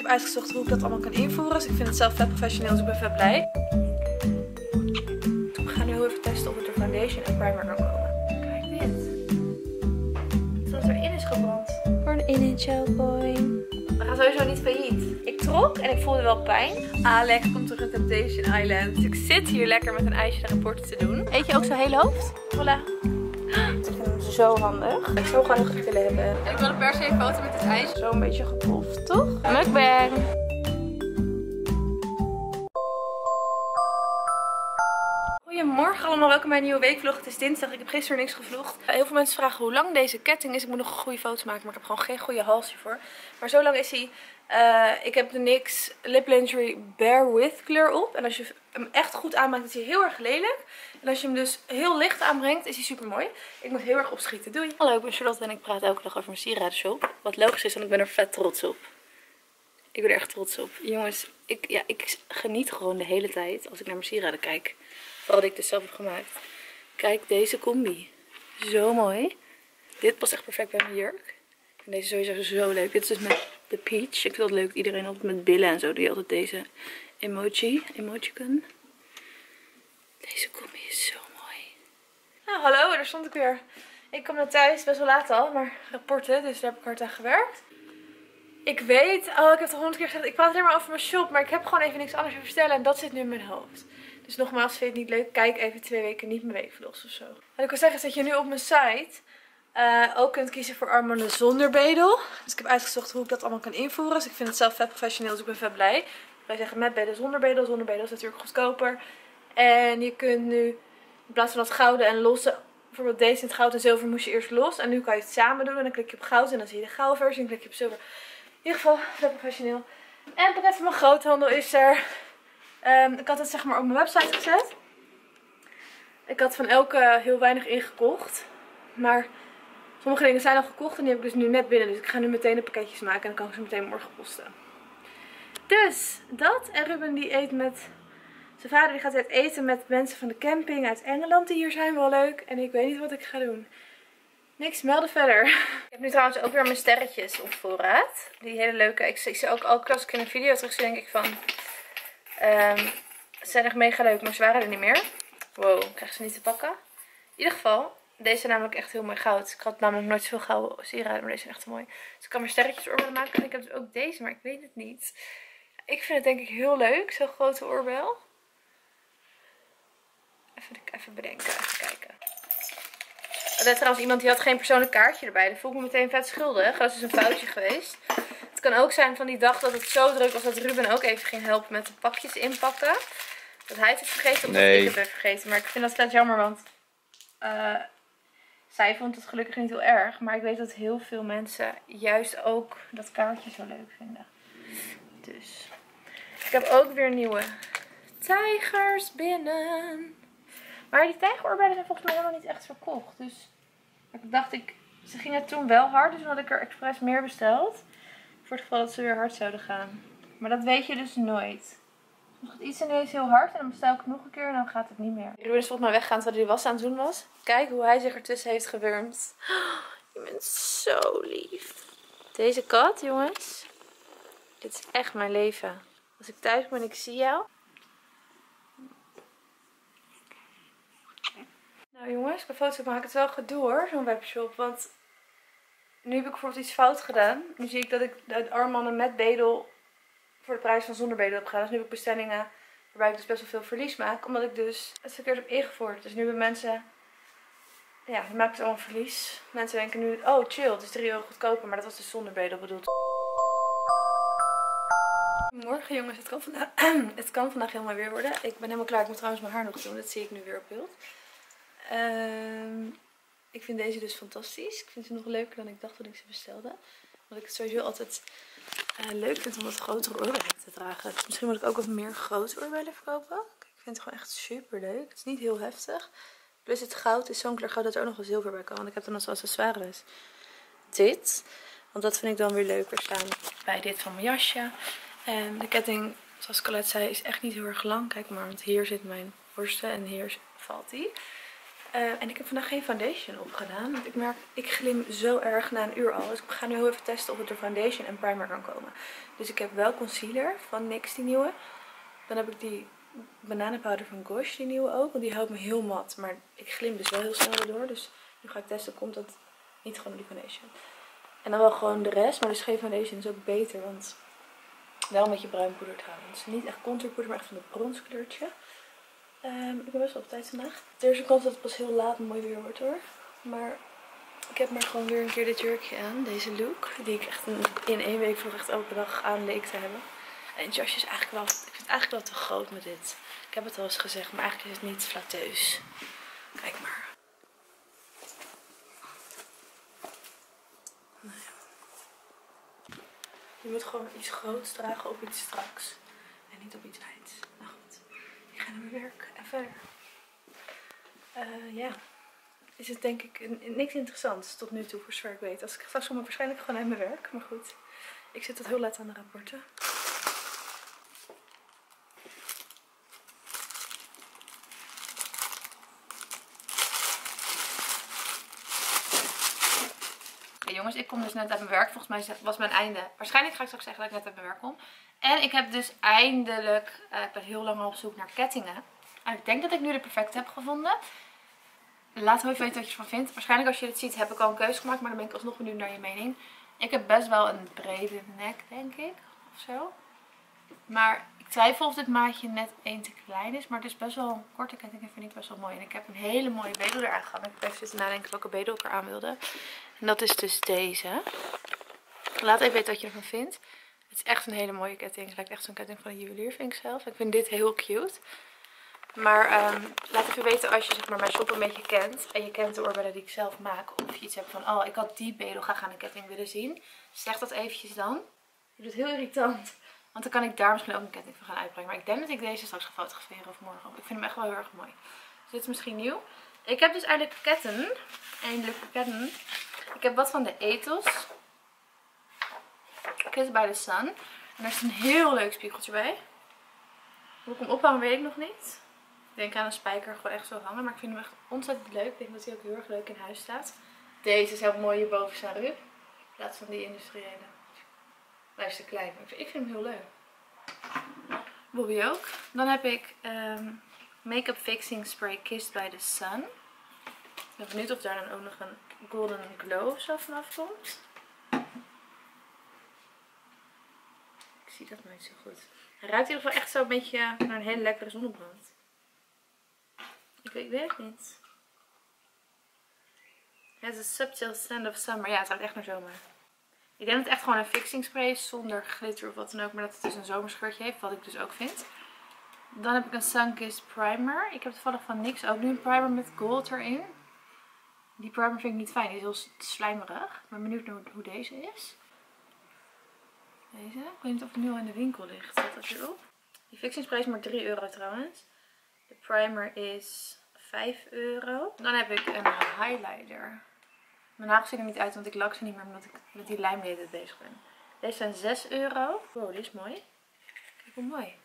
heb uitgezocht hoe ik dat allemaal kan invoeren. Dus ik vind het zelf vet professioneel, dus ik ben vet blij. We gaan nu heel even testen of het er foundation en primer kan komen. Kijk dit. Zoals erin is gebrand. Voor een in-gel coin. We gaan sowieso niet failliet. Ik trok en ik voelde wel pijn. Alex komt terug uit Temptation Island. Dus ik zit hier lekker met een ijsje de rapporten te doen. Eet je ook zo'n hele hoofd? Voilà. Ik vind hem zo handig. Ik zou gewoon een willen hebben. En ik wilde per se een foto met het ijs. Zo een beetje geploft, toch? Mukbang. Goedemorgen allemaal, welkom bij een nieuwe weekvlog. Het is dinsdag, ik heb gisteren niks gevlogd. Heel veel mensen vragen hoe lang deze ketting is. Ik moet nog een goede foto maken, maar ik heb gewoon geen goede hals hiervoor. Maar zo lang is hij. Ik heb de NYX Lip Lingerie Bare With kleur op. En als je hem echt goed aanmaakt, is hij heel erg lelijk. En als je hem dus heel licht aanbrengt, is hij super mooi. Ik moet heel erg opschieten. Doei! Hallo, ik ben Charlotte en ik praat elke dag over mijn sieradenshop. Wat logisch is, want ik ben er vet trots op. Ik ben er echt trots op. Jongens, ik geniet gewoon de hele tijd als ik naar mijn sieraden kijk. Vooral dat ik dus zelf heb gemaakt. Kijk deze combi. Zo mooi. Dit past echt perfect bij mijn jurk. En deze sowieso zo leuk. Dit is dus met de peach. Ik vind het leuk dat iedereen altijd met billen en zo doe je altijd deze emojicon. Deze combi is zo mooi. Nou, hallo, daar stond ik weer. Ik kom naar thuis, best wel laat al, maar rapporten, dus daar heb ik hard aan gewerkt. Ik weet, ik heb het 100 keer gezegd, ik praat alleen maar over mijn shop, maar ik heb gewoon even niks anders te vertellen en dat zit nu in mijn hoofd. Dus nogmaals, vind je het niet leuk, kijk even 2 weken niet mijn weekvlogs of zo. Wat ik wil zeggen is dat je nu op mijn site ook kunt kiezen voor armbanden zonder bedel. Dus ik heb uitgezocht hoe ik dat allemaal kan invoeren. Dus ik vind het zelf vet professioneel, dus ik ben vet blij. Wij zeggen met bedel, zonder bedel. Zonder bedel is natuurlijk goedkoper. En je kunt nu, in plaats van dat gouden en losse, bijvoorbeeld deze in het goud en zilver moest je eerst los. En nu kan je het samen doen en dan klik je op goud en dan zie je de gouden versie en dan klik je op zilver. In ieder geval, vet professioneel. En het pakket van mijn groothandel is er. Ik had het zeg maar op mijn website gezet. Ik had van elke heel weinig ingekocht. Maar sommige dingen zijn al gekocht en die heb ik dus nu net binnen. Dus ik ga nu meteen de pakketjes maken en dan kan ik ze meteen morgen posten. Dus dat. En Ruben die eet met zijn vader. Die gaat uit eten met mensen van de camping uit Engeland die hier zijn. Wel leuk. En ik weet niet wat ik ga doen. Niks melden verder. Ik heb nu trouwens ook weer mijn sterretjes op voorraad. Die hele leuke. Ik zie ook elke keer als ik in een video terugzie denk ik van... ze zijn echt mega leuk, maar ze waren er niet meer. Wow, ik krijg ze niet te pakken. In ieder geval, deze zijn namelijk echt heel mooi goud. Ik had namelijk nooit zoveel gouden sieraden, maar deze zijn echt heel mooi. Dus ik kan weer sterretjes oorbellen maken. En ik heb dus ook deze, maar ik weet het niet. Ik vind het denk ik heel leuk, zo'n grote oorbel. Even bedenken, even kijken. Er is trouwens iemand die had geen persoonlijk kaartje erbij. Dat voel ik me meteen vet schuldig. Dat is dus een foutje geweest. Het kan ook zijn van die dag dat het zo druk was dat Ruben ook even ging helpen met de pakjes inpakken. Dat hij het heeft vergeten of dat ik het heb vergeten. Maar ik vind dat vet jammer, want zij vond het gelukkig niet heel erg. Maar ik weet dat heel veel mensen juist ook dat kaartje zo leuk vinden. Dus ik heb ook weer nieuwe tijgers binnen. Maar die tijgeroorbellen zijn volgens mij helemaal niet echt verkocht. Dus ik dacht, ze gingen toen wel hard. Dus had ik er expres meer besteld. Voor het geval dat ze weer hard zouden gaan. Maar dat weet je dus nooit. Soms gaat iets ineens heel hard en dan bestel ik het nog een keer en dan gaat het niet meer. Ruben is volgens mij weggaan terwijl hij de was aan het doen was. Kijk hoe hij zich ertussen heeft gewurmd. Oh, je bent zo lief. Deze kat, jongens. Dit is echt mijn leven. Als ik thuis ben en ik zie jou. Nou jongens, qua foto's maak ik het wel gedoe hoor, zo'n webshop. Want nu heb ik bijvoorbeeld iets fout gedaan. Nu zie ik dat ik de armbanden met bedel voor de prijs van zonder bedel heb gedaan. Dus nu heb ik bestellingen waarbij ik dus best wel veel verlies maak. Omdat ik dus het verkeerd heb ingevoerd. Dus nu hebben mensen, ja, die maken het allemaal verlies. Mensen denken nu, oh chill, het is 3 euro goedkoper. Maar dat was dus zonder bedel bedoeld. Morgen jongens, het kan vandaag heel mooi weer worden. Ik ben helemaal klaar. Ik moet trouwens mijn haar nog doen. Dat zie ik nu weer op beeld. Ik vind deze dus fantastisch. Ik vind ze nog leuker dan ik dacht toen ik ze bestelde. Omdat ik het sowieso altijd leuk vind om wat grotere oorbellen te dragen. Dus misschien moet ik ook wat meer grote oorbellen verkopen. Ik vind het gewoon echt super leuk. Het is niet heel heftig. Plus het goud is zo'n kleur goud dat er ook nog wel zilver bij kan. Want ik heb dan als accessoires dit. Want dat vind ik dan weer leuker staan bij dit van mijn jasje. En de ketting, zoals Colette zei, is echt niet heel erg lang. Kijk maar, want hier zit mijn borsten en hier valt die. En ik heb vandaag geen foundation opgedaan. Want ik merk, ik glim zo erg na een uur al. Dus ik ga nu heel even testen of het door foundation en primer kan komen. Dus ik heb wel concealer van NYX, die nieuwe. Dan heb ik die bananenpowder van Gosh, die nieuwe ook. Want die houdt me heel mat. Maar ik glim dus wel heel snel erdoor. Dus nu ga ik testen, komt dat niet gewoon door die foundation. En dan wel gewoon de rest. Maar dus geen foundation is ook beter. Want wel een beetje bruin poeder trouwens. Niet echt contourpoeder, maar echt van het bronskleurtje. Ik ben best wel op tijd vandaag. Er is een kans dat het pas heel laat mooi weer wordt hoor. Maar ik heb maar gewoon weer een keer dit jurkje aan. Deze look. Die ik echt in 1 week vroeg echt elke dag aan leek te hebben. En het jasje is eigenlijk wel, ik vind het eigenlijk wel te groot met dit. Ik heb het al eens gezegd, maar eigenlijk is het niet flatteus. Kijk maar. Nou ja. Je moet gewoon iets groots dragen op iets straks. En niet op iets wijds. Nou goed. Ik ga naar mijn werk en verder. Ja. Is het denk ik niks interessants tot nu toe voor zover ik weet. Als ik straks kom, waarschijnlijk gewoon uit mijn werk. Maar goed. Ik zit tot heel laat aan de rapporten. Jongens, ik kom dus net uit mijn werk. Volgens mij was mijn einde. Waarschijnlijk ga ik straks zeggen dat ik net uit mijn werk kom. En ik heb dus eindelijk, ik ben heel lang al op zoek naar kettingen. En ik denk dat ik nu de perfecte heb gevonden. Laat me even weten wat je ervan vindt. Waarschijnlijk als je dit ziet heb ik al een keuze gemaakt. Maar dan ben ik alsnog benieuwd naar je mening. Ik heb best wel een brede nek, denk ik. Of zo. Maar ik twijfel of dit maatje net 1 te klein is. Maar het is best wel een korte ketting en vind ik best wel mooi. En ik heb een hele mooie bedel eraan gehad. Ik heb even zitten nadenken welke bedel ik eraan wilde. En dat is dus deze. Laat even weten wat je ervan vindt. Het is echt een hele mooie ketting. Het lijkt echt zo'n ketting van een juwelier, vind ik zelf. Ik vind dit heel cute. Maar laat even weten als je zeg maar, mijn shop een beetje kent. En je kent de oorbellen die ik zelf maak. Of je iets hebt van, oh ik had die bedel graag aan een ketting willen zien. Zeg dat eventjes dan. Je doet het heel irritant. Want dan kan ik daar misschien ook een ketting van gaan uitbrengen. Maar ik denk dat ik deze straks ga fotograferen of morgen. Ik vind hem echt wel heel erg mooi. Dus dit is misschien nieuw. Ik heb dus eindelijk ketten. Ik heb wat van de Ethos. Kiss by the Sun. En er is een heel leuk spiegeltje bij. Hoe ik hem ophangen weet ik nog niet. Ik denk aan een spijker gewoon echt zo hangen. Maar ik vind hem echt ontzettend leuk. Ik denk dat hij ook heel erg leuk in huis staat. Deze is heel mooi hierboven staan in plaats van die industriële. Hij is te klein. Maar ik vind hem heel leuk. Bobby ook. Dan heb ik Make-up Fixing Spray Kissed by the Sun. Ik ben benieuwd of daar dan ook nog een Golden Glow of zo vanaf komt. Ik zie dat maar niet zo goed. Hij ruikt in ieder geval echt zo een beetje naar een hele lekkere zonnebrand. Ik weet het niet. Het is een subtle scent of summer. Ja, het ruikt echt naar zomer. Ik denk dat het echt gewoon een fixing spray is zonder glitter of wat dan ook. Maar dat het dus een zomerscheurtje heeft, wat ik dus ook vind. Dan heb ik een Sunkissed primer. Ik heb toevallig van NYX ook nu een primer met gold erin. Die primer vind ik niet fijn. Die is heel slijmerig. Ik ben benieuwd naar hoe deze is. Deze. Ik weet niet of het nu al in de winkel ligt. Staat dat erop? Die fixing spray is maar €3 trouwens. De primer is €5. Dan heb ik een highlighter. Mijn nagels zien er niet uit, want ik lak ze niet meer omdat ik met die lijm de hele tijd bezig ben. Deze zijn €6. Wow, die is mooi. Kijk hoe mooi.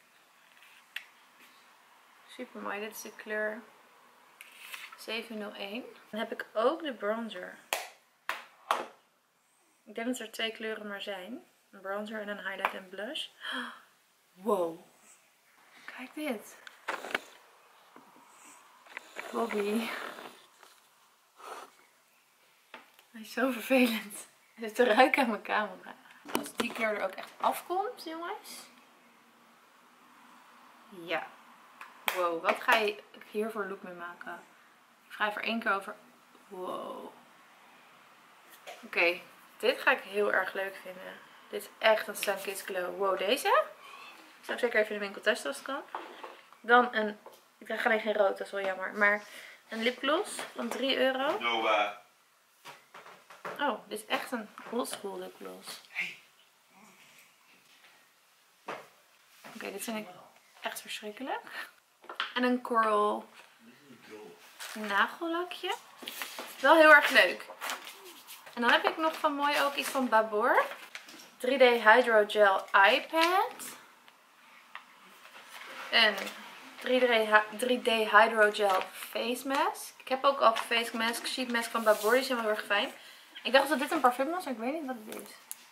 Super mooi. Dit is de kleur 701. Dan heb ik ook de bronzer. Ik denk dat er 2 kleuren maar zijn. Een bronzer en een highlight en blush. Wow. Kijk dit. Bobby. Hij is zo vervelend. Hij zit te ruiken aan mijn camera. Als die kleur er ook echt afkomt, jongens. Ja. Wow, wat ga je hier voor look mee maken? Ik ga even 1 keer over. Wow. Oké, dit ga ik heel erg leuk vinden. Dit is echt een Sunkissed Glow. Wow, deze? Zou ik zeker even in de winkel testen als het kan. Dan een, ik draag alleen geen rood, dat is wel jammer. Maar een lipgloss van €3. Nova. Oh, dit is echt een oldschool lipgloss. Oké, dit vind ik echt verschrikkelijk. En een coral nagellakje. Wel heel erg leuk. En dan heb ik nog van mooi ook iets van Babor. 3D Hydrogel Eye Pad. Een 3D Hydrogel Face Mask. Ik heb ook al face mask, sheet mask van Babor. Die zijn wel heel erg fijn. Ik dacht dat dit een parfum was, maar ik weet niet wat het is.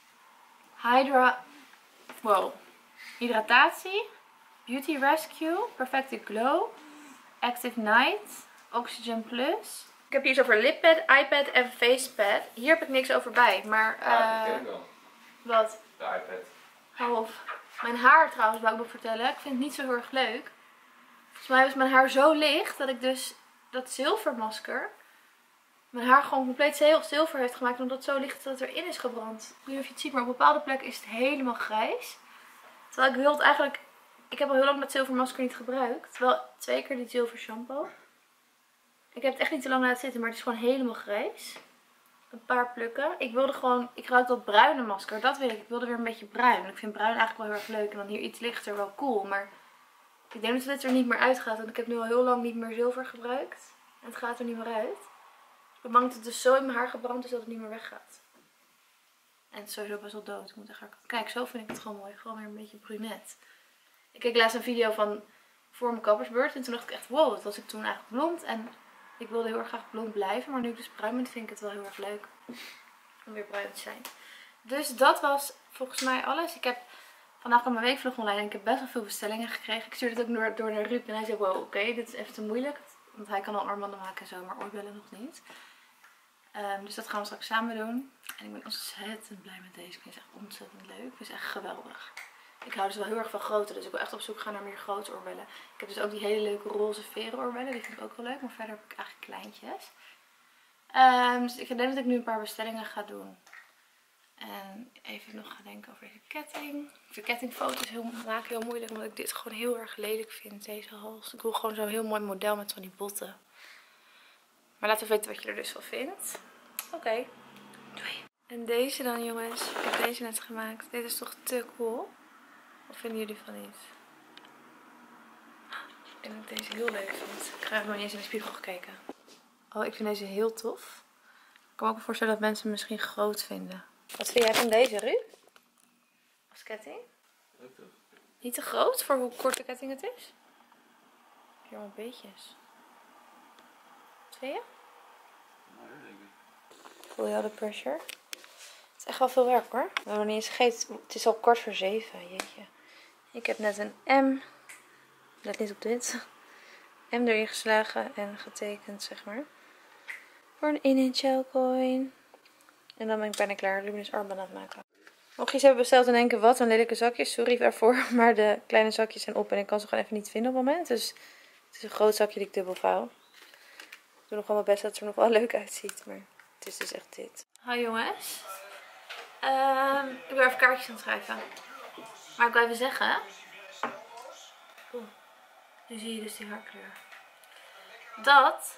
Hydratatie. Beauty Rescue. Perfected Glow. Active Night. Oxygen Plus. Ik heb hier iets over lippad, iPad en facepad. Hier heb ik niks over bij, maar... wat? De iPad. Hou op. Mijn haar trouwens, wou ik nog vertellen. Ik vind het niet zo heel erg leuk. Volgens mij was mijn haar zo licht dat ik dus dat zilvermasker... mijn haar gewoon compleet zilver heeft gemaakt. Omdat het zo licht dat het erin is gebrand. Ik weet niet of je het ziet, maar op bepaalde plekken is het helemaal grijs. Terwijl ik wil het eigenlijk... Ik heb al heel lang dat zilvermasker niet gebruikt. Wel 2 keer dit zilver shampoo. Ik heb het echt niet te lang laten zitten, maar het is gewoon helemaal grijs. Een paar plukken. Ik wilde gewoon... Ik gebruik dat bruine masker. Dat wil ik. Ik wilde weer een beetje bruin. Ik vind bruin eigenlijk wel heel erg leuk. En dan hier iets lichter wel cool. Maar ik denk dat dit er niet meer uitgaat. Want ik heb nu al heel lang niet meer zilver gebruikt. En het gaat er niet meer uit. Ik ben bang dat het dus zo in mijn haar gebrand is dat het niet meer weggaat. En het is sowieso best wel dood. Ik moet echt gaan... Kijk, zo vind ik het gewoon mooi. Gewoon weer een beetje brunet. Ik keek laatst een video van voor mijn kappersbeurt. En toen dacht ik echt, wow, dat was ik toen eigenlijk blond. En ik wilde heel erg graag blond blijven. Maar nu ik dus bruin ben, vind ik het wel heel erg leuk om weer bruin te zijn. Dus dat was volgens mij alles. Ik heb vandaag al mijn weekvlog online en ik heb best wel veel bestellingen gekregen. Ik stuurde het ook door naar Ruud en hij zei, wow, oké, dit is even te moeilijk. Want hij kan al armbanden maken en zo, maar oorbellen nog niet. Dus dat gaan we straks samen doen. En ik ben ontzettend blij met deze. Ik vind het echt ontzettend leuk. Ik vind het echt geweldig. Ik hou dus wel heel erg van grote, dus ik wil echt op zoek gaan naar meer grote oorbellen. Ik heb dus ook die hele leuke roze veren oorbellen, die vind ik ook wel leuk. Maar verder heb ik eigenlijk kleintjes. Dus ik denk dat ik nu een paar bestellingen ga doen. En even nog gaan denken over deze ketting. Ik vind kettingfoto's maken heel moeilijk, omdat ik dit gewoon heel erg lelijk vind, deze hals. Ik wil gewoon zo'n heel mooi model met van die botten. Maar laat even weten wat je er dus van vindt. Oké. Doei. En deze dan, jongens. Ik heb deze net gemaakt. Dit is toch te cool? Wat vinden jullie van niet? Ik denk dat ik deze heel leuk vind. Ik heb nog niet eens in de spiegel gekeken. Oh, ik vind deze heel tof. Ik kan me ook voorstellen dat mensen hem misschien groot vinden. Wat vind jij van deze, Ruud? Als ketting? Ook toch? Niet te groot voor hoe kort de ketting het is? Hier allemaal beetjes. Wat vind je? Voel je al de pressure? Het is echt wel veel werk hoor. We hebben nog niet eens gegeten. Het is al 6:45. Jeetje. Ik heb net een M. Let niet op dit. M erin geslagen en getekend, zeg maar. Voor een in coin. En dan ben ik bijna klaar. Luminous armband aan het maken. Mocht je iets hebben besteld en denken, wat een lelijke zakjes. Sorry daarvoor. Maar de kleine zakjes zijn op en ik kan ze gewoon even niet vinden op het moment. Dus het is een groot zakje die ik dubbel vouw. Ik doe nog wel mijn best dat het er nog wel leuk uitziet. Maar het is dus echt dit. Hoi jongens. Ik ben even kaartjes aan het schrijven. Maar ik wil even zeggen. Nu zie je dus die haarkleur. Dat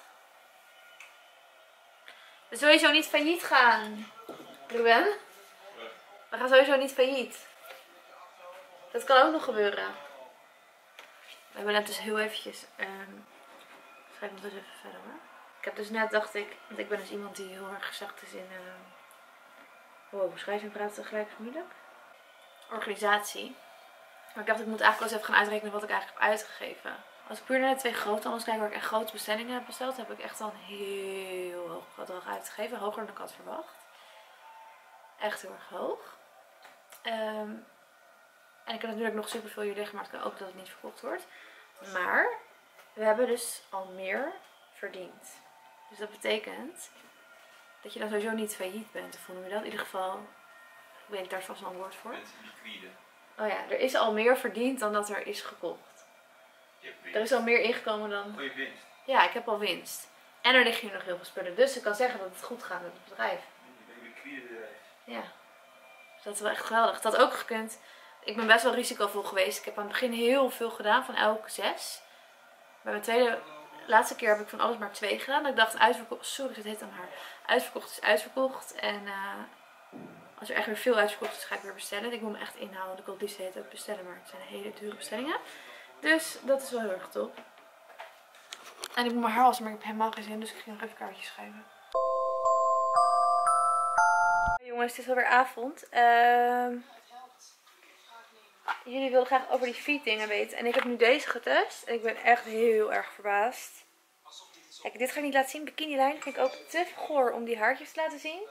we sowieso niet failliet gaan. Ruben. We gaan sowieso niet failliet. Dat kan ook nog gebeuren. We hebben net dus heel eventjes... schrijf nog eens even verder hoor. Ik heb dus net dacht ik... Want ik ben dus iemand die heel erg zacht is in... wow, schrijven en praten tegelijk is moeilijk. Organisatie. Maar ik dacht ik moet eigenlijk wel eens even gaan uitrekenen wat ik eigenlijk heb uitgegeven. Als ik puur naar de 2 grote, anders kijk waar ik echt grote bestellingen heb besteld, heb ik echt al een heel hoog bedrag uitgegeven. Hoger dan ik had verwacht. Echt heel erg hoog. En ik heb natuurlijk nog super veel hier liggen, maar het kan ook dat het niet verkocht wordt. Maar we hebben dus al meer verdiend. Dus dat betekent dat je dan sowieso niet failliet bent. Of hoe noem je dat? In ieder geval weet ik daar vast wel een woord voor. Mensen liquide. Oh ja, er is al meer verdiend dan dat er is gekocht. Er is al meer ingekomen dan... Goeie winst. Ja, ik heb al winst. En er liggen hier nog heel veel spullen. Dus ik kan zeggen dat het goed gaat met het bedrijf. Je bent liquide bedrijf. Ja. Dus dat is wel echt geweldig. Dat had ook gekund. Ik ben best wel risicovol geweest. Ik heb aan het begin heel veel gedaan. Van elke 6. Bij mijn laatste keer heb ik van alles maar 2 gedaan. Dat ik dacht, uitverkocht. Sorry, het heet aan haar. Uitverkocht is uitverkocht. En als er echt weer veel uitverkocht is, ga ik weer bestellen. Ik moet me echt inhouden. Want ik wil het liefst het ook bestellen. Maar het zijn hele dure bestellingen. Dus dat is wel heel erg top. En ik moet mijn haar wassen, maar ik heb helemaal geen zin. Dus ik ging nog even kaartjes schrijven. Jongens, het is alweer avond. jullie wilden graag over die feet dingen weten. En ik heb nu deze getest. En ik ben echt heel erg verbaasd. Kijk, dit ga ik niet laten zien. Bikinilijn vind ik ook te goor om die haartjes te laten zien.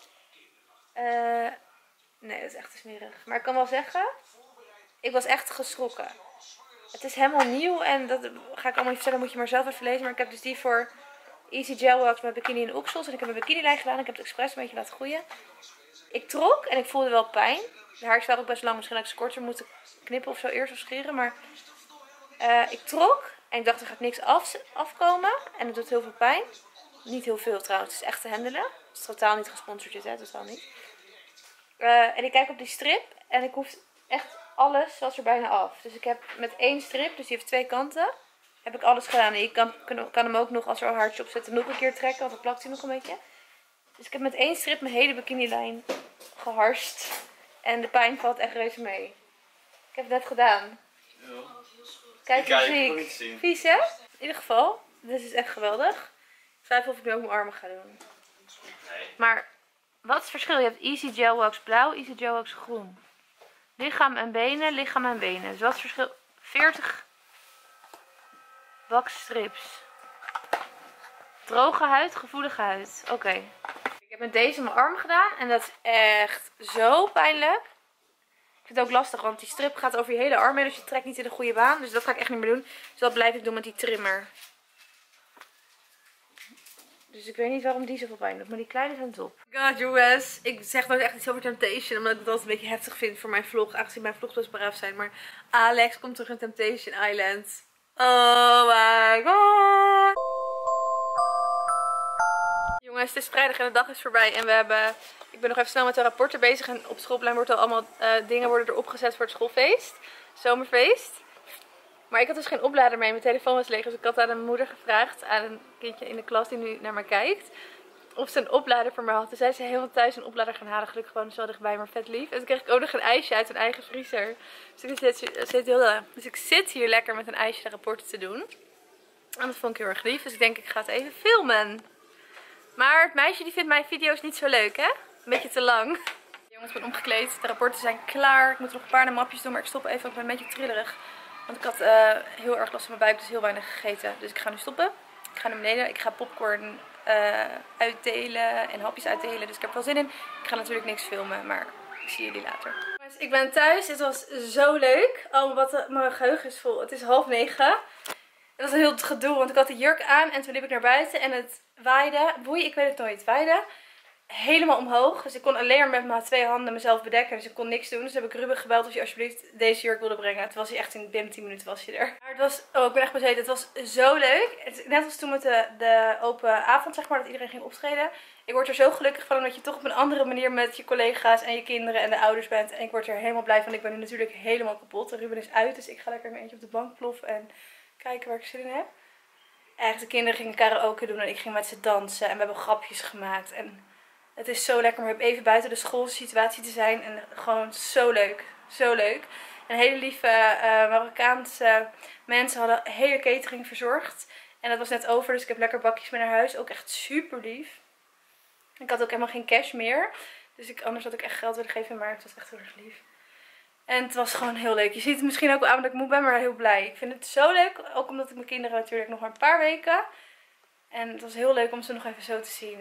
Nee, dat is echt te smerig. Maar ik kan wel zeggen, ik was echt geschrokken. Het is helemaal nieuw en dat ga ik allemaal niet vertellen, moet je maar zelf even lezen. Maar ik heb dus die voor Easy Gel Wax met bikini en oksels. En ik heb een bikinilijn gedaan. Ik heb het expres een beetje laten groeien. Ik trok en ik voelde wel pijn. De haartjes waren ook best lang. Misschien had ik ze korter moeten knippen of zo eerst of scheren. Maar ik trok en ik dacht er gaat niks afkomen. En het doet heel veel pijn. Niet heel veel trouwens. Het is echt te handelen. Het is totaal niet gesponsord dit, hè. Totaal niet. En ik kijk op die strip en ik hoef echt alles was er bijna af. Dus ik heb met één strip, dus die heeft 2 kanten, heb ik alles gedaan. En je kan hem ook nog, als er al haartjes op zitten, nog een keer trekken, want dan plakt hij nog een beetje. Dus ik heb met één strip mijn hele bikinilijn geharst. En de pijn valt echt reuze mee. Ik heb het net gedaan. Ja. Kijk hoe Ik ziek. Vies hè? In ieder geval, dit is echt geweldig. Ik twijfel of ik nu ook mijn armen ga doen. Nee. Maar wat is het verschil? Je hebt Easy Gel Wax blauw, Easy Gel Wax groen. Lichaam en benen, lichaam en benen. Dus wat is het verschil? 40 waxstrips. Droge huid, gevoelige huid. Oké. Ik heb met deze mijn arm gedaan en dat is echt zo pijnlijk. Ik vind het ook lastig, want die strip gaat over je hele arm heen, dus je trekt niet in de goede baan. Dus dat ga ik echt niet meer doen. Dus dat blijf ik doen met die trimmer. Dus ik weet niet waarom die zoveel pijn doet, maar die kleine zijn top. God jongens, ik zeg nooit echt iets over Temptation, omdat ik het altijd een beetje heftig vind voor mijn vlog. Aangezien mijn vlogs best braaf zijn, maar Alex komt terug in Temptation Island. Oh my god. Jongens, het is vrijdag en de dag is voorbij en ik ben nog even snel met de rapporten bezig. En op schoolplein wordt al allemaal dingen worden erop gezet voor het schoolfeest. Zomerfeest. Maar ik had dus geen oplader mee. Mijn telefoon was leeg. Dus ik had aan mijn moeder gevraagd, aan een kindje in de klas die nu naar mij kijkt, of ze een oplader voor me had. Dus zij is helemaal thuis een oplader gaan halen. Gelukkig gewoon zo dichtbij, maar vet lief. En toen kreeg ik ook nog een ijsje uit een eigen vriezer. Dus ik zit hier lekker met een ijsje de rapporten te doen. En dat vond ik heel erg lief. Dus ik denk ik ga het even filmen. Maar het meisje die vindt mijn video's niet zo leuk, hè? Een beetje te lang. Jongens, ik ben omgekleed. De rapporten zijn klaar. Ik moet nog een paar mapjes doen, maar ik stop even. Ik ben een beetje trillerig. Want ik had heel erg last van mijn buik, dus heel weinig gegeten. Dus ik ga nu stoppen. Ik ga naar beneden. Ik ga popcorn uitdelen en hapjes uitdelen. Dus ik heb er wel zin in. Ik ga natuurlijk niks filmen, maar ik zie jullie later. Jongens, ik ben thuis. Het was zo leuk. Oh, mijn geheugen is vol. Het is 8:30. Het was een heel gedoe, want ik had de jurk aan en toen liep ik naar buiten en het waaide. Boei, ik weet het nooit. Waaide helemaal omhoog. Dus ik kon alleen maar met mijn 2 handen mezelf bedekken. Dus ik kon niks doen. Dus heb ik Ruben gebeld of hij alsjeblieft deze jurk wilde brengen. Toen was hij echt in binnen 10 minuten was hij er. Maar het was, oh ik ben echt bezeten. Het was zo leuk. Net als toen met de open avond zeg maar, dat iedereen ging optreden. Ik word er zo gelukkig van omdat je toch op een andere manier met je collega's en je kinderen en de ouders bent. En ik word er helemaal blij van. Ik ben nu natuurlijk helemaal kapot. Ruben is uit, dus ik ga lekker in mijn eentje op de bank ploffen en kijken waar ik zin in heb. Echt, de kinderen gingen karaoke doen en ik ging met ze dansen. En we hebben grapjes gemaakt. En het is zo lekker om even buiten de schoolsituatie te zijn. En gewoon zo leuk. Zo leuk. En hele lieve Marokkaanse mensen hadden hele catering verzorgd. En dat was net over, dus ik heb lekker bakjes mee naar huis. Ook echt super lief. Ik had ook helemaal geen cash meer. Dus anders had ik echt geld willen geven, maar het was echt heel erg lief. En het was gewoon heel leuk. Je ziet het misschien ook wel aan dat ik moe ben, maar heel blij. Ik vind het zo leuk. Ook omdat ik mijn kinderen natuurlijk nog maar een paar weken. En het was heel leuk om ze nog even zo te zien.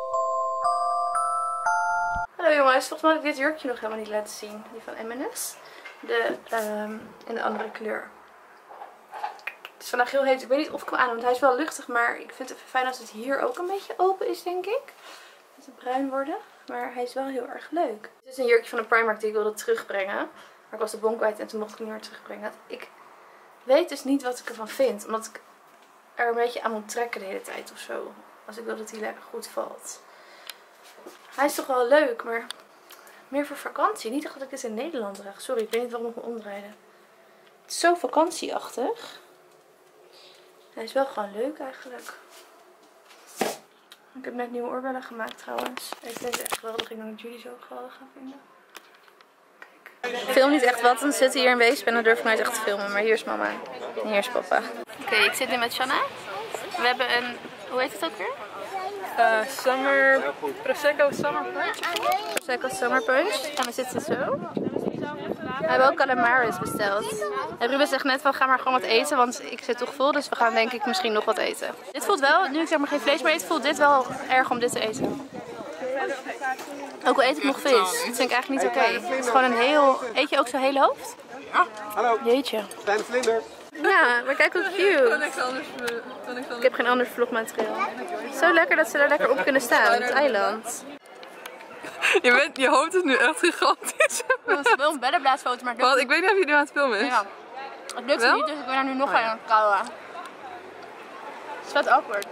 Hallo jongens, volgens mij had ik dit jurkje nog helemaal niet laten zien. Die van M&S. In de andere kleur. Het is vandaag heel heet. Ik weet niet of ik hem aan, want hij is wel luchtig. Maar ik vind het even fijn als het hier ook een beetje open is, denk ik. Dat het bruin worden. Maar hij is wel heel erg leuk. Dit is een jurkje van de Primark die ik wilde terugbrengen. Maar ik was de bon kwijt en toen mocht ik niet meer terugbrengen. Ik weet dus niet wat ik ervan vind. Omdat ik er een beetje aan moet trekken de hele tijd of zo. Als ik wil dat hij lekker goed valt. Hij is toch wel leuk, maar meer voor vakantie. Niet echt dat ik dit in Nederland draag. Sorry, ik weet niet waarom ik me omdraaide. Het is zo vakantieachtig. Hij is wel gewoon leuk eigenlijk. Ik heb net nieuwe oorbellen gemaakt trouwens. Ik vind het echt geweldig. Ik denk dat jullie ze ook geweldig gaan vinden. Kijk. Ik film niet echt wat, dan zit hier een weesp en dan durf ik nooit echt te filmen. Maar hier is mama en hier is papa. Oké, ik zit nu met Shanna. We hebben een, hoe heet het ook weer? Prosecco Summer Punch. Prosecco Summer Punch. En we zitten zo. We hebben ook calamaris besteld. En Ruben zegt net van ga maar gewoon wat eten, want ik zit toch vol. Dus we gaan denk ik misschien nog wat eten. Dit voelt wel, nu ik zeg maar geen vlees meer eet, voelt dit wel erg om dit te eten. Ook al eet ik nog vis. Dat vind ik eigenlijk niet oké. Het is gewoon een heel... Eet je ook zo'n hele hoofd? Ja. Hallo. Jeetje. Kleine vlinder. Ja, maar kijk hoe cute. Ik heb geen ander vlogmateriaal. Zo lekker dat ze er lekker op kunnen staan, op het eiland. Je hoofd is nu echt gigantisch. Ik wil een beddenblaadsfoto, maar Want ik weet niet of je nu aan het filmen is. ja. Het lukt niet, dus ik ben er nu nog aan het kouwen. Het is wat awkward.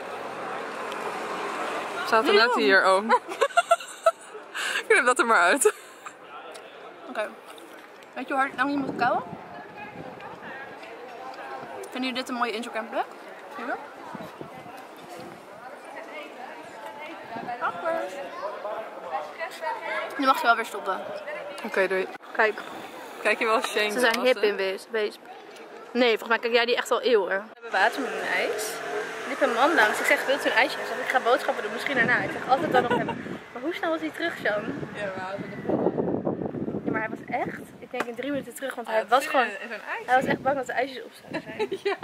We zaten net hier, oh. Knip dat er maar uit. Oké. Weet je hoe lang je moet kouwen? Vinden jullie dit een mooie Instagram plek? Ja. Awkward. Nu mag je wel weer stoppen. Oké, doei. Kijk, Kijk je wel Shane? ze zijn hip in wees. Nee, volgens mij kijk jij die echt al eeuwen. We hebben watermeloenijs. Er liep een man langs. Ik zeg, wilt u een ijsje? Hij zegt, ik ga boodschappen doen, misschien daarna. Ik zeg altijd dan nog hebben. Maar hoe snel was hij terug, Jean? Ja, Maar hij was echt, ik denk in 3 minuten terug, want hij was gewoon, hij was echt bang dat de ijsjes op zouden zijn. Ja.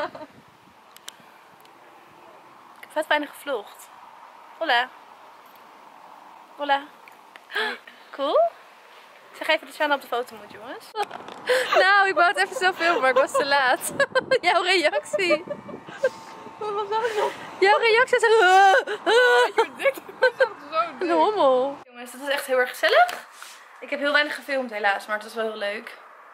Ik heb vet weinig gevlogd. Hola. Hola. Cool. Ik zeg even dat Shana op de foto moet, jongens. Nou, ik wou het even zo filmen, maar ik was te laat. Jouw reactie. Wat was dat? Jouw reactie is echt... Zo Een hommel. Jongens, dat was echt heel erg gezellig. Ik heb heel weinig gefilmd helaas, maar het was wel heel leuk.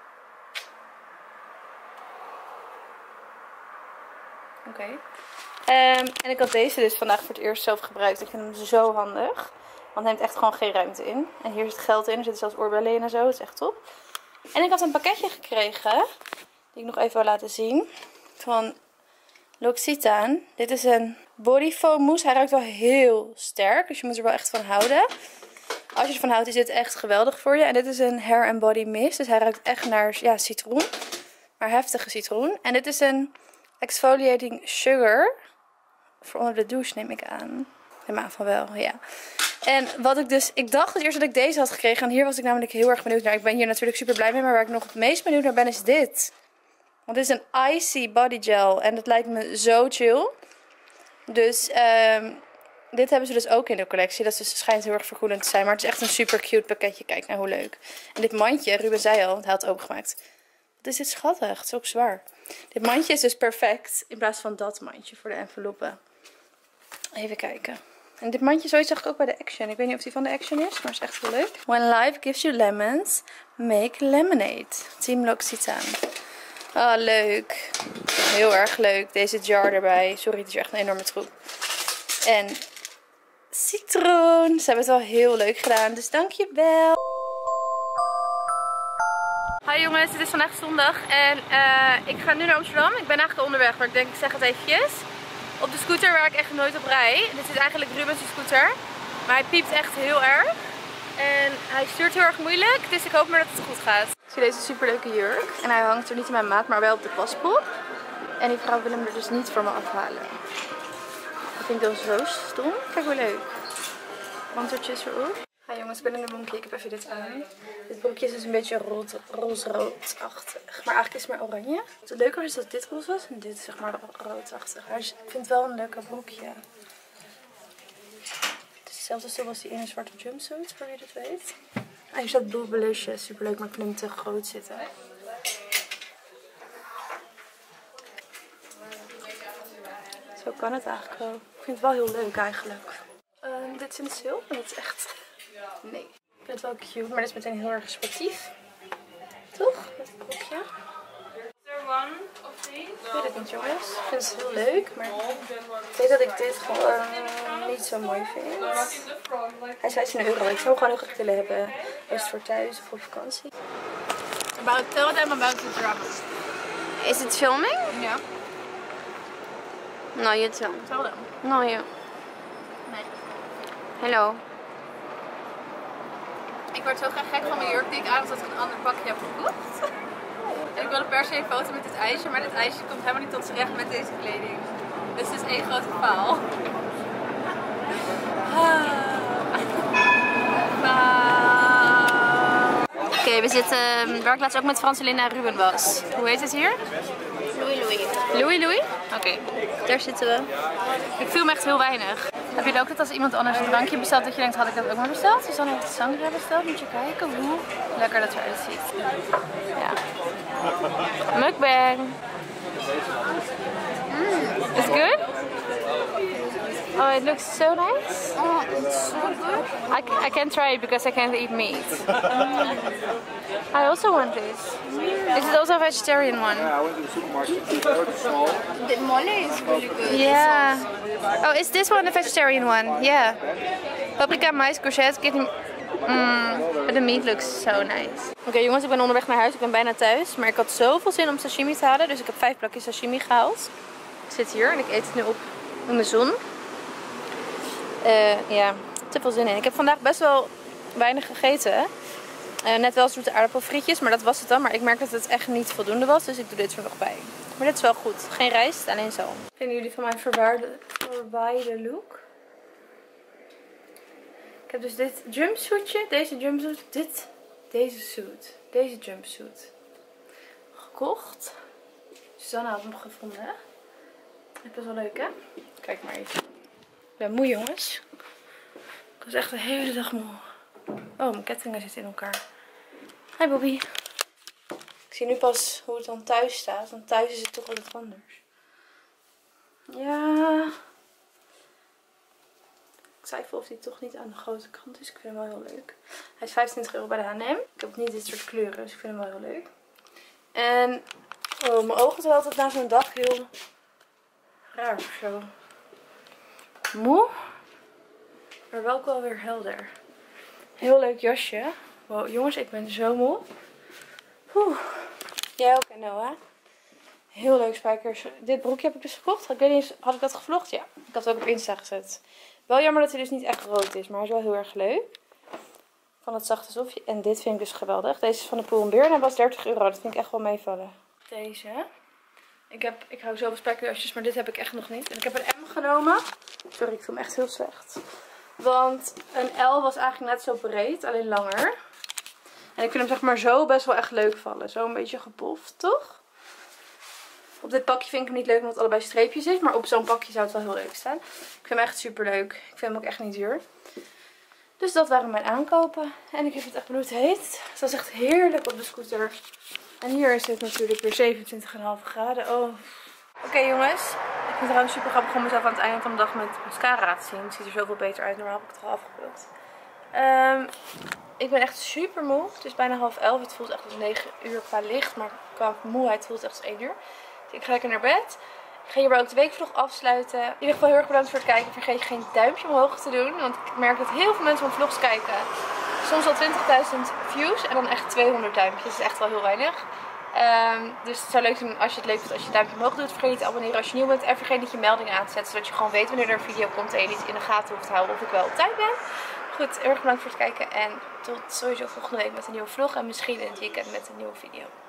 Oké. En ik had deze dus vandaag voor het eerst zelf gebruikt. Ik vind hem zo handig. Want hij neemt echt gewoon geen ruimte in. En hier zit geld in. Er zitten zelfs oorbellen in en zo. Dat is echt top. En ik had een pakketje gekregen. Die ik nog even wil laten zien. Van L'Occitane. Dit is een body foam mousse. Hij ruikt wel heel sterk. Dus je moet er wel echt van houden. Als je ervan houdt is dit echt geweldig voor je. En dit is een hair and body mist. Dus hij ruikt echt naar citroen. Maar heftige citroen. En dit is een exfoliating sugar. Voor onder de douche neem ik aan. Neem aan van wel, ja. En wat ik dus... Ik dacht dus eerst dat ik deze had gekregen. En hier was ik namelijk heel erg benieuwd naar. Ik ben hier natuurlijk super blij mee. Maar waar ik nog het meest benieuwd naar ben is dit. Want dit is een icy body gel. En dat lijkt me zo chill. Dus dit hebben ze dus ook in de collectie. Dat dus, schijnt heel erg verkoelend te zijn. Maar het is echt een super cute pakketje. Kijk nou hoe leuk. En dit mandje, Ruben zei al, want hij had het opengemaakt. Wat is dit schattig. Het is ook zwaar. Dit mandje is dus perfect. In plaats van dat mandje voor de enveloppen. Even kijken. En dit mandje zoiets zag ik ook bij de Action. Ik weet niet of die van de Action is, maar het is echt heel leuk. When life gives you lemons, make lemonade. Team L'Occitane. Oh, leuk. Heel erg leuk. Deze jar erbij. Sorry, het is echt een enorme troep. En citroen. Ze hebben het wel heel leuk gedaan, dus dankjewel. Hi jongens, het is vandaag zondag en ik ga nu naar Amsterdam. Ik ben eigenlijk onderweg, maar ik denk ik zeg het eventjes. Op de scooter waar ik echt nooit op rij. Dit is eigenlijk Ruben's scooter. Maar hij piept echt heel erg. En hij stuurt heel erg moeilijk, dus ik hoop maar dat het goed gaat. Ik zie deze superleuke jurk. En hij hangt er niet in mijn maat, maar wel op de paspop. En die vrouw wil hem er dus niet voor me afhalen. Dat vind ik dan zo stom. Kijk hoe leuk. Pantertjes erop. Hi jongens, ik ben in de monkey. Ik heb even dit aan. Dit broekje is dus een beetje roze-roodachtig. Maar eigenlijk is het maar oranje. Het leuke is dat dit roze was en dit zeg maar roodachtig. Maar ik vind het wel een leuke broekje. Het is hetzelfde stil als die ene zwarte jumpsuit, voor wie dat weet. Ah, hier staat Boobelicious. Superleuk, maar ik vind hem te groot zitten. Zo kan het eigenlijk wel. Ik vind het wel heel leuk eigenlijk. Dit is in de sale, maar dit is echt... Nee. Ik vind het wel cute, maar dit is meteen heel erg sportief. Toch? Met het broekje. Is er one of these? Ik weet het niet jongens. Ik vind het heel leuk, maar ik weet dat ik dit gewoon niet zo mooi vind. Hij is €15. Ik zou hem gewoon heel graag willen hebben. Is het voor thuis of op vakantie? Tell them about the drama. Is it filming? Ja. No, you don't. Tell them. No, you. Nee. Hello. Ik word zo graag gek van mijn jurk die ik aan omdat ik een ander pakje heb gekocht. En ik wilde per se een foto met dit ijsje, maar dit ijsje komt helemaal niet tot z'n recht met deze kleding. Dus het is één grote faal. Oké, we zitten waar ik laatst ook met Franselinda Ruben was. Hoe heet het hier? Louis? Oké, daar zitten we. Ik film echt heel weinig. Heb je ook dat als iemand anders een drankje bestelt dat je denkt, had ik dat ook maar besteld? Dus dan heeft Sandra besteld. Moet je kijken hoe lekker dat eruit ziet. Ja. Mukbang. Is it good? Oh, it looks so nice. Oh, it's so good. I can't try it because I can't eat meat. I also want this. Is it also a vegetarian one? I went to the supermarket. It's small. The mole is really good. Yeah. Oh, is this one a vegetarian one? Yeah. Paprika, mais, courgette, kidney. But the meat looks so nice. Oké, jongens, ik ben onderweg naar huis. Ik ben bijna thuis. Maar ik had zoveel zin om sashimi te halen. Dus ik heb 5 plakjes sashimi gehaald. Ik zit hier en ik eet het nu op in mijn zon. Ja, te veel zin in. Ik heb vandaag best wel weinig gegeten. Net wel zoete aardappelfrietjes, maar dat was het dan. Maar ik merk dat het echt niet voldoende was, dus ik doe dit er nog bij. Maar dit is wel goed. Geen rijst, alleen zalm. Vinden jullie van mijn verwaaide look? Ik heb dus dit jumpsuitje, deze jumpsuit, deze jumpsuit gekocht. Susanne had hem gevonden. Dat is best wel leuk, hè? Kijk maar even. Ik ben moe, jongens. Ik was echt de hele dag moe. Oh, mijn kettingen zitten in elkaar. Hi, Bobby. Ik zie nu pas hoe het dan thuis staat. Want thuis is het toch wel wat anders. Ja. Ik twijfel of die toch niet aan de grote kant is. Ik vind hem wel heel leuk. Hij is 25 euro bij de H&M. Ik heb niet dit soort kleuren, dus ik vind hem wel heel leuk. En oh, mijn ogen zijn altijd na zo'n dag heel raar of zo. Moe, maar wel ook wel weer helder. Heel leuk jasje. Wow, jongens, ik ben zo moe. Oeh. Jij ook en Noah. Heel leuk spijkers. Dit broekje heb ik dus gekocht. Ik weet niet eens, had ik dat gevlogd? Ja, ik had het ook op Insta gezet. Wel jammer dat hij dus niet echt rood is, maar hij is wel heel erg leuk. Van het zachte stofje. En dit vind ik dus geweldig. Deze is van de Pull & Bear en hij was 30 euro. Dat vind ik echt wel meevallen. Deze. Ik hou zoveel spijkerjasjes, maar dit heb ik echt nog niet. En ik heb een M genomen. Sorry, ik film echt heel slecht. Want een L was eigenlijk net zo breed, alleen langer. En ik vind hem zeg maar zo best wel echt leuk vallen. Zo een beetje gepoft, toch? Op dit pakje vind ik hem niet leuk omdat het allebei streepjes is. Maar op zo'n pakje zou het wel heel leuk staan. Ik vind hem echt super leuk. Ik vind hem ook echt niet duur. Dus dat waren mijn aankopen. En ik heb het echt bloedheet. Het was echt heerlijk op de scooter. En hier is het natuurlijk weer 27,5 graden. Oh. Oké, jongens. Ik vind het trouwens super grappig om mezelf aan het einde van de dag met mascara te zien. Het ziet er zoveel beter uit. Normaal heb ik het al afgebeeld. Ik ben echt super moe. Het is bijna 10:30. Het voelt echt als 9 uur qua licht. Maar qua moeheid voelt het echt als 1 uur. Dus ik ga lekker naar bed. Ik ga hierbij ook de weekvlog afsluiten. In ieder geval heel erg bedankt voor het kijken. Vergeet geen duimpje omhoog te doen. Want ik merk dat heel veel mensen mijn vlogs kijken. Soms al 20.000 views en dan echt 200 duimpjes. Dat is echt wel heel weinig. Dus het zou leuk zijn als je het leuk vindt als je een duimpje omhoog doet. Vergeet niet te abonneren als je nieuw bent. En vergeet niet je meldingen aan te zetten. Zodat je gewoon weet wanneer er een video komt. En je niet in de gaten hoeft te houden of ik wel op tijd ben. Goed, heel erg bedankt voor het kijken. En tot sowieso volgende week met een nieuwe vlog. En misschien in het weekend met een nieuwe video.